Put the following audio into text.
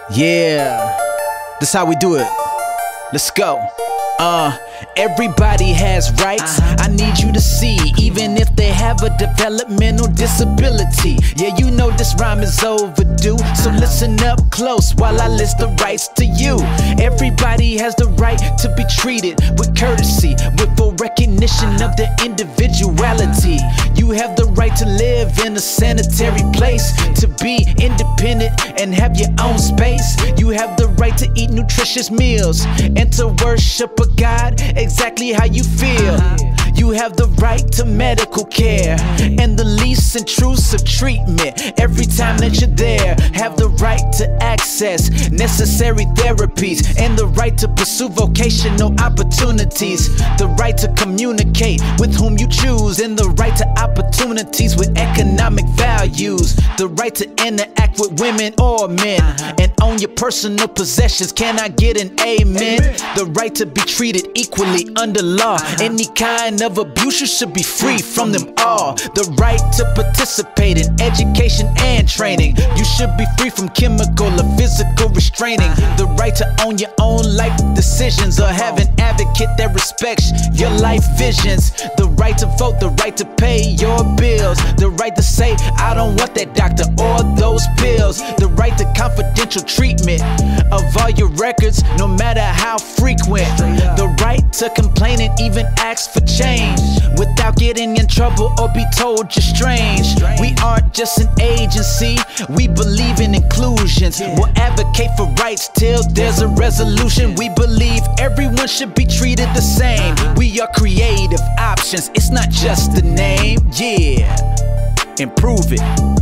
Yeah, that's how we do it. Let's go. Everybody has rights. I need you to see, even if they have a developmental disability. Yeah, you know this rhyme is overdue, so listen up close while I list the rights to you. Everybody has the right to be treated with courtesy, with full recognition of their individuality. You have the right to live in a sanitary place, to be independent and have your own space. You have the right to eat nutritious meals and to worship a God exactly how you feel. You have the right to medical care and the least intrusive treatment every time that you're there. Have the right to access necessary therapies and the right to pursue vocational opportunities. The right to communicate with whom you choose and the right to opportunities with economic values. The right to interact with women or men and own your personal possessions. Can I get an amen? The right to be treated equally under law. Any kind of abuse, you should be free from them all. The right to participate in education and training. You should be free from chemical or physical restraining. The right to own your own life decisions or have an advocate that respects your life visions. The right to vote, the right to pay your bills. The right to say, I don't want that doctor or those pills. The right to confidential treatment of all your records, no matter how frequent. The right to complain and even ask for change without getting in trouble or be told you're strange. We aren't just an agency, we believe in inclusions. We'll advocate for rights till there's a resolution. We believe everyone should be treated the same. We are creative options, it's not just a name. Yeah, improve it.